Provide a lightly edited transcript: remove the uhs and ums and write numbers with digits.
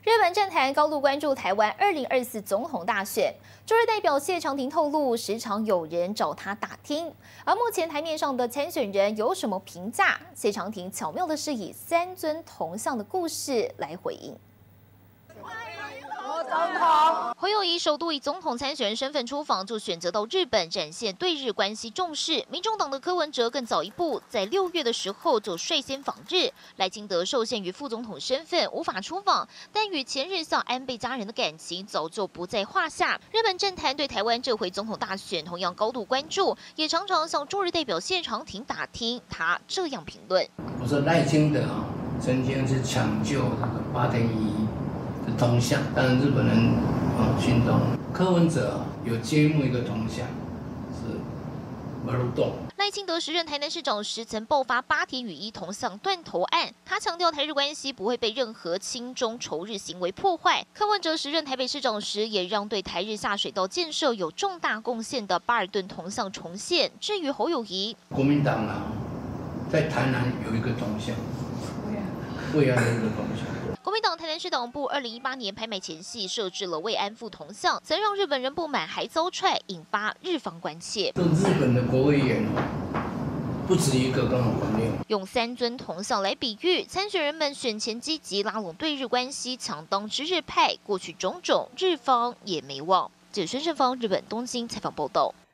日本政坛高度关注台湾2024总统大选，驻日代表谢长廷透露，时常有人找他打听。而目前台面上的参选人有什么评价？谢长廷巧妙的是以三尊铜像的故事来回应。 侯友宜首度以总统参选人身份出访，就选择到日本展现对日关系重视。民众党的柯文哲更早一步，在6月的时候就率先访日。赖清德受限于副总统身份无法出访，但与前日向安倍家人的感情早就不在话下。日本政坛对台湾这回总统大选同样高度关注，也常常向驻日代表谢长廷打听。他这样评论： 我说赖清德曾经是抢救这个8.11。 铜像，当然日本人心中，柯文哲有揭幕一个铜像，是马路洞。 赖清德时任台南市长时，曾爆发8田雨衣铜像断头案，他强调台日关系不会被任何亲中仇日行为破坏。柯文哲时任台北市长时，也让对台日下水道建设有重大贡献的巴尔顿铜像重现。至于侯友宜， 国民党在台南有一个铜像，慰安的一个铜像。 国民党台南市党部2018年拍卖前夕设置了慰安妇铜像，曾让日本人不满，还遭踹，引发日方关切。 这日本的国会议员不止一个，刚好6。 用3尊铜像来比喻，参选人们选前积极拉拢对日关系，强当知日派，过去种种，日方也没忘。记者孙胜芳日本东京采访报道。